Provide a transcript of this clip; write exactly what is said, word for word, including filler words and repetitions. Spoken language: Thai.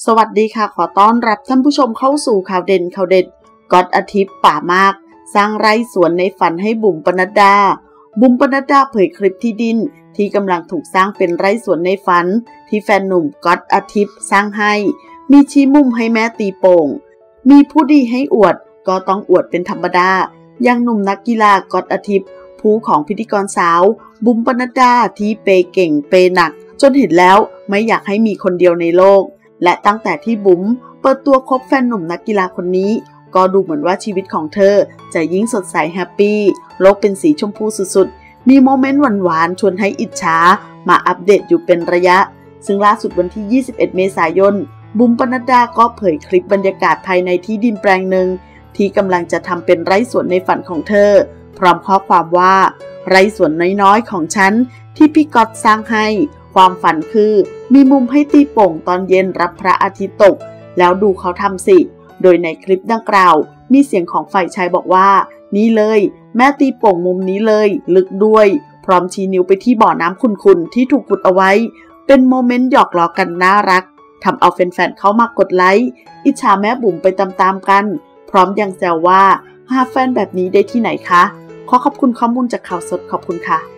สวัสดีค่ะขอต้อนรับท่านผู้ชมเข้าสู่ข่าวเด่นข่าวเด็ดก๊อตอาทิตย์ป่ามากสร้างไร่สวนในฝันให้บุ๋มปนัดดาบุ๋มปนัดดาเผยคลิปที่ดินที่กำลังถูกสร้างเป็นไร่สวนในฝันที่แฟนหนุ่มก๊อตอาทิตย์สร้างให้มีชี้มุมให้แม่ตีโป่งมีผู้ดีให้อวดก็ต้องอวดเป็นธรรมดาอย่างหนุ่มนักกีฬาก๊อตอาทิตย์ผู้ของพิธีกรสาวบุ๋มปนัดดาที่เปย์เก่งเปย์หนักจนเห็นแล้วไม่อยากให้มีคนเดียวในโลกและตั้งแต่ที่บุ๋มเปิดตัวคบแฟนหนุ่มนักกีฬาคนนี้ก็ดูเหมือนว่าชีวิตของเธอจะยิ่งสดใสแฮปปี้โลกเป็นสีชมพูสุดๆมีโมเมนต์หวานๆชวนให้อิจฉามาอัปเดตอยู่เป็นระยะซึ่งล่าสุดวันที่ยี่สิบเอ็ดเมษายนบุ๋มปนัดดาก็เผยคลิปบรรยากาศภายในที่ดินแปลงหนึ่งที่กำลังจะทำเป็นไร่สวนในฝันของเธอพร้อมข้อความว่าไร่สวนน้อยๆของฉันที่พี่ก๊อตสร้างให้ความฝันคือมีมุมให้ตีโป่งตอนเย็นรับพระอาทิตย์ตกแล้วดูเขาทำสิโดยในคลิปดังกล่าวมีเสียงของฝ่ายชายบอกว่านี่เลยแม่ตีโป่งมุมนี้เลยลึกด้วยพร้อมชี้นิ้วไปที่บ่อน้ำขุ่นๆที่ถูกขุดเอาไว้เป็นโมเมนต์หยอกล้อกันน่ารักทำเอาแฟนๆเข้ามากดไลค์อิจฉาแม่บุ๋มไปตามๆกันพร้อมยังแซวว่าหาแฟนแบบนี้ได้ที่ไหนคะขอขอบคุณข้อมูลจากข่าวสดขอบคุณค่ะ